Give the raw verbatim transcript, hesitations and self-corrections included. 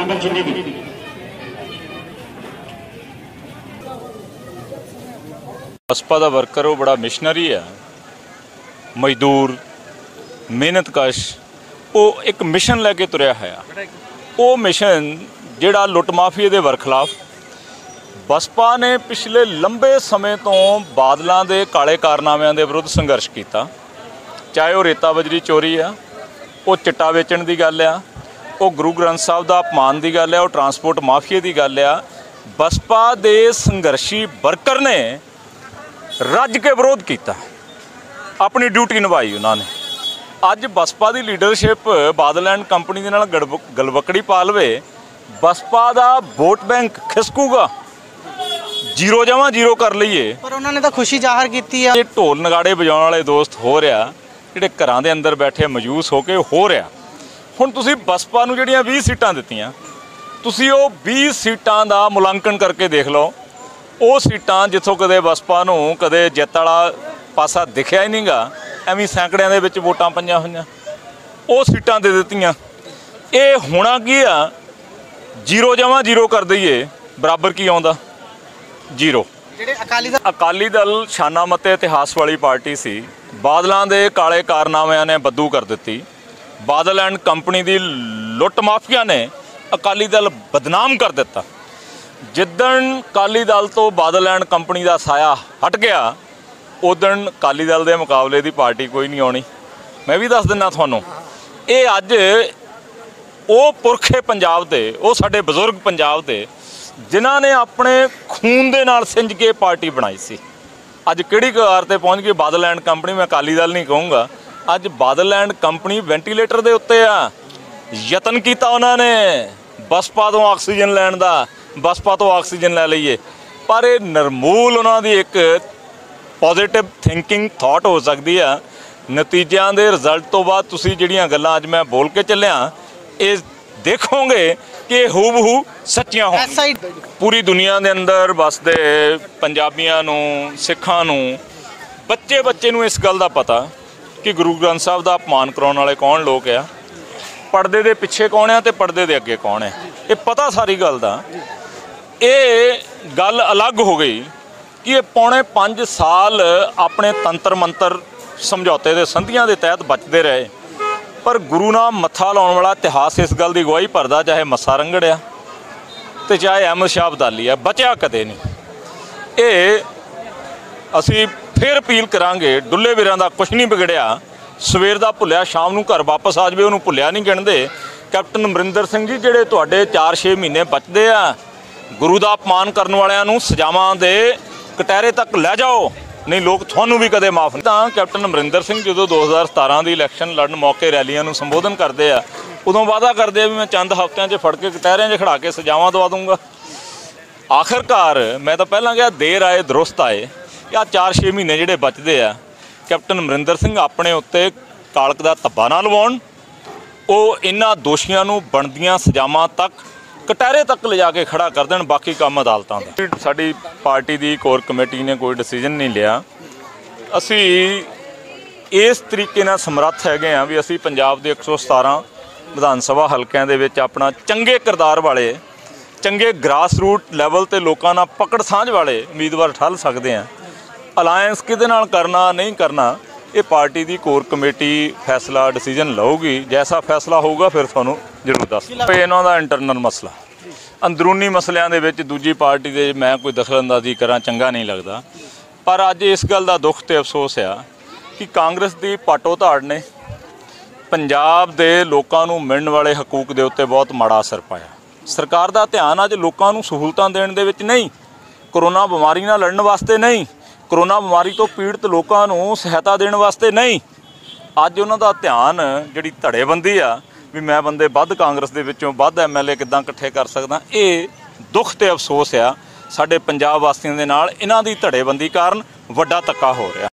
बसपा का वर्कर वो बड़ा मिशनरी है, मजदूर मेहनतकश, वो एक मिशन लैके तुरया है। वो मिशन जिहड़ा लुट माफिया के वरखिलाफ बसपा ने पिछले लंबे समय तो बादलों के काले कारनामिਆਂ के विरुद्ध संघर्ष किया। चाहे वो रेता बजरी चोरी आ, वो चिट्टा वेचण की गल आ, वो गुरु ग्रंथ साहब का अपमान की गल आ, वो ट्रांसपोर्ट माफिया की गल आ। बसपा के संघर्षी वर्कर ने रज के विरोध किया, अपनी ड्यूटी निभाई उन्होंने। अज बसपा की लीडरशिप बादल एंड कंपनी के नाल गलवकड़ी पा लवे, बसपा का वोट बैंक खिसकूगा, जीरो जमा जीरो कर लीए। पर उन्होंने तो खुशी जाहिर की है। ढोल नगाड़े बजाने वाले दोस्त हो रहा, जिहड़े घरां दे अंदर बैठे मयूस होके हो रहा। हुण तुसीं बसपा नूं जिहड़ियां बीस सीटां दित्तियां, तुसीं वो बीस सीटां दा मुलांकन करके देख लो। वो सीटां जिथों कदे बसपा नूं कदे जित वाला पासा दिखिया ही नहीं गा, एवं सैकड़ियां दे विच वोटां पईयां होईयां, वो सीटां दे दित्तियां। ये होना की आ, जीरो जमा जीरो कर दईए, बराबर की आउंदा जीरो। अकाली दल अकाली दल शाना मते इतिहास वाली पार्टी सी, बादलों के काले कारनामिਆਂ ने बद्दू कर दी। बादल एंड कंपनी की लुट माफिया ने अकाली दल बदनाम कर दिता। जिदन अकाली दल तो बादल एंड कंपनी का साया हट गया, उदन अकाली दल के मुकाबले की पार्टी कोई नहीं आनी। मैं भी दस दिना थानू, ये अज वो पुरखे पंजाब के, वो साडे बजुर्ग पंजाब के जिन्हों ने अपने खून के नाल सिंज के पार्टी बनाई सी, अज किहड़ी कगार ते पहुँच गई बादल एंड कंपनी। मैं अकाली दल नहीं कहूँगा, अज बादल एंड कंपनी वेंटीलेटर के उत्ते आ। यतन किया उन्होंने बसपा तो ऑक्सीजन लैन का, बसपा तो ऑक्सीजन लै लीए, पर यह निर्मूल उन्होंने एक पॉजिटिव थिंकिंग थॉट हो सकती है। नतीजों के रिजल्ट तो बाद तुसीं जिहड़ियां गल्लां अज मैं बोल के चलिया, ये देखोगे कि हूबहू सच्चियां हो। पूरी दुनिया के अंदर बसते पंजाबियों नूं, सिखां नूं, बच्चे बच्चे नूं इस गल का पता कि गुरु ग्रंथ साहब का अपमान कराने वाले कौन लोग आ, पर्दे के पिछे कौन है तो पर्दे के अगे कौन है, ये पता सारी गल का। ये गल अलग हो गई कि ये पौने पाँच साल अपने तंत्र मंत्र समझौते के संधियां के तहत बचते रहे, पर गुरु नाल मत्था लाने वाला इतिहास इस गल की गवाही भरदा, चाहे मस्सा रंगड़ आ तो चाहे अहमद शाह अब्दाली आ, बचा कदे नहीं। ये असी फिर अपील करांगे, डुल्ले वीरां दा कुछ नहीं बिगड़िया, सवेर दा भुलिया शाम नूं घर वापस आ जाए, उन्होंने भुलिया नहीं गिणदे। कैप्टन अमरिंदर सिंह जी जिहड़े तुहाडे चार छे महीने बचते आ, गुरु का अपमान करने वालियां नूं सजावां दे कटहरे तक लै जाओ, नहीं लोग थानू भी कदे माफ़ नहीं। तो कैप्टन अमरिंदर सिंह जो दो हज़ार सतारह की इलैक्शन लड़न मौके रैलियां नूं संबोधन करते हैं, उदों वादा करते हैं भी मैं चंद हफ्तों च फड़ के कटहरियां च खड़ा के सजावां दवा दूंगा। आखिरकार मैं तो पहला कहा देर आए दुरुस्त आए, या चार छे महीने जिहड़े बचते आ, कैप्टन अमरिंदर सिंह अपने उत्ते कालक का धब्बा ना लवाउण, वो इन्हां दोषियों नूं बनदियां सजावां तक कटहरे तक ले जाके खड़ा कर देन, बाकी काम अदालतां दा। साडी पार्टी की कोर कमेटी ने कोई डिसीजन नहीं लिया। असी इस तरीके नाल समर्थ हैगे आ भी असी पंजाब के एक सौ सतारह विधान सभा हलकों दे विच अपना चंगे किरदार वाले, चंगे ग्रास रूट लैवल ते लोकां नाल पकड़ साझ वाले उम्मीदवार ठल सकते हैं। अलायंस किहदे नाल करना नहीं करना, ये पार्टी की कोर कमेटी फैसला डिसीजन लऊगी। जैसा फैसला होगा फिर तुहानूं जरूर दस। इन्हां दा इंटरनल मसला, अंदरूनी मसलियां दे विच दूजी पार्टी दे मैं कोई दखलअंदाजी करा चंगा नहीं लगता, पर अज इस गल का दुख ते अफसोस आ कि कांग्रेस की पाटो धाड़ ने पंजाब दे लोकां नूं मिलण वाले हकूक दे उत्ते बहुत माड़ा असर पाया। सरकार का ध्यान अज लोकां नूं सहूलतां देण दे विच नहीं, कोरोना बीमारी नाल लड़न वास्ते नहीं, कोरोना बीमारी तो पीड़ित लोगों को सहायता देने वास्ते नहीं। अज उन्हों का ध्यान जी धड़ेबंदी आ भी मैं बंदे वध कांग्रेस के विचों वध एम एल ए किदां इकट्ठे कर सकदा, ये दुख ते अफसोस आ साडे पंजाब वासियों दे नाल। इन्हां दी धड़ेबंदी कारण वड्डा धक्का हो रहा।